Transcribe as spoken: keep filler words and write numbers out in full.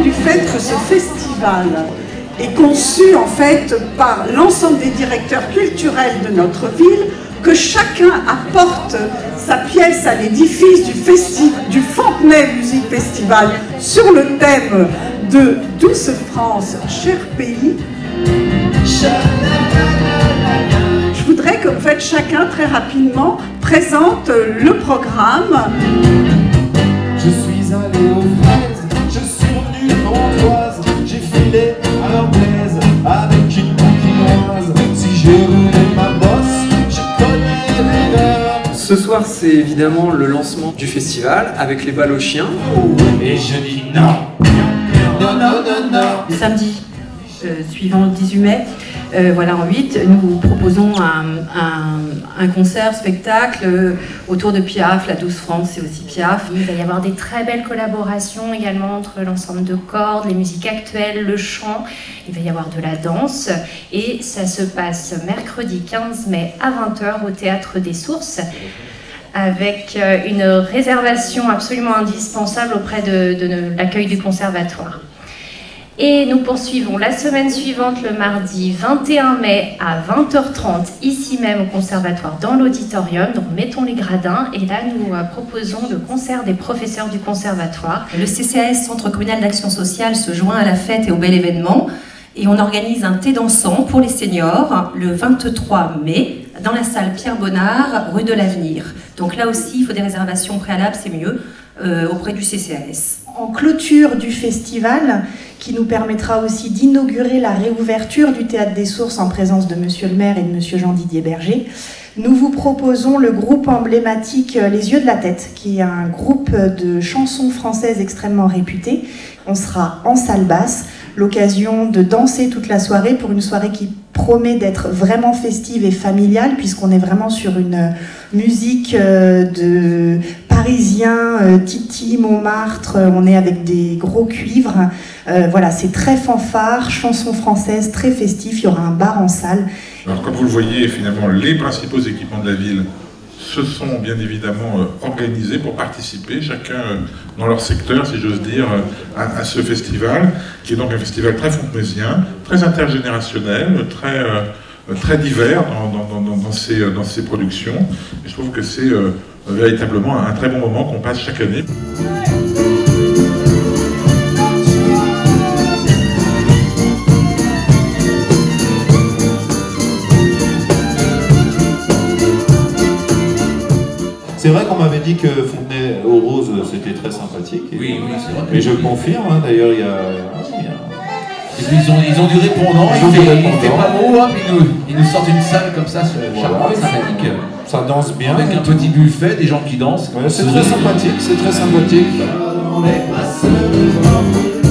du fait que ce festival est conçu en fait par l'ensemble des directeurs culturels de notre ville, que chacun apporte sa pièce à l'édifice du, du Fontenay Musique Festival sur le thème de Douce France, cher pays. Je voudrais que en fait, chacun très rapidement présente le programme. Je suis allé aux fraises, je suis revenu Pontoise, j'ai filé à leur plaise avec une bouquinoise. Si je roulais ma bosse, je connais les verres. Ce soir, c'est évidemment le lancement du festival avec les balles aux chiens. Et je dis non, non, non, non, non. Le samedi euh, suivant le dix-huit mai, euh, voilà en huit, nous proposons un, un, un concert, spectacle euh, autour de Piaf, la Douce France, c'est aussi Piaf. Il va y avoir des très belles collaborations également entre l'ensemble de cordes, les musiques actuelles, le chant. Il va y avoir de la danse et ça se passe mercredi quinze mai à vingt heures au Théâtre des Sources, avec une réservation absolument indispensable auprès de, de, de l'accueil du conservatoire. Et nous poursuivons la semaine suivante, le mardi vingt et un mai à vingt heures trente, ici même au conservatoire, dans l'auditorium. Donc mettons les gradins et là nous euh, proposons le concert des professeurs du conservatoire. Le C C A S, Centre communal d'action sociale, se joint à la fête et au bel événement. Et on organise un thé dansant pour les seniors le vingt-trois mai dans la salle Pierre Bonnard, rue de l'Avenir. Donc là aussi, il faut des réservations préalables, c'est mieux, euh, auprès du C C A S. En clôture du festival, qui nous permettra aussi d'inaugurer la réouverture du Théâtre des Sources en présence de Monsieur le maire et de Monsieur Jean-Didier Berger, nous vous proposons le groupe emblématique Les Yeux de la Tête, qui est un groupe de chansons françaises extrêmement réputé. On sera en salle basse, l'occasion de danser toute la soirée pour une soirée qui promet d'être vraiment festive et familiale, puisqu'on est vraiment sur une musique de Parisiens, Titi, Montmartre, on est avec des gros cuivres. Euh, voilà, c'est très fanfare, chanson française, très festif, il y aura un bar en salle. Alors comme vous le voyez, finalement, les principaux équipements de la ville se sont bien évidemment euh, organisés pour participer, chacun euh, dans leur secteur, si j'ose dire, euh, à, à ce festival, qui est donc un festival très fontenaisien, très intergénérationnel, très, euh, très divers dans, dans, dans, dans, ses, dans ses productions. Et je trouve que c'est euh, véritablement un, un très bon moment qu'on passe chaque année. C'est vrai qu'on m'avait dit que Fontenay aux Roses c'était très sympathique. Et, oui, oui, c'est vrai. Et je confirme, hein, d'ailleurs, il y a. Il y a... Et puis ils ont, ils ont du répondant, ils, ont fait, du répondant. Il fait pas beau, hein, puis ils nous, ils nous sortent une salle comme ça, charmante, voilà, sympathique. Ça danse bien. Avec un petit buffet, des gens qui dansent. Ouais, c'est très sympathique, c'est très sympathique.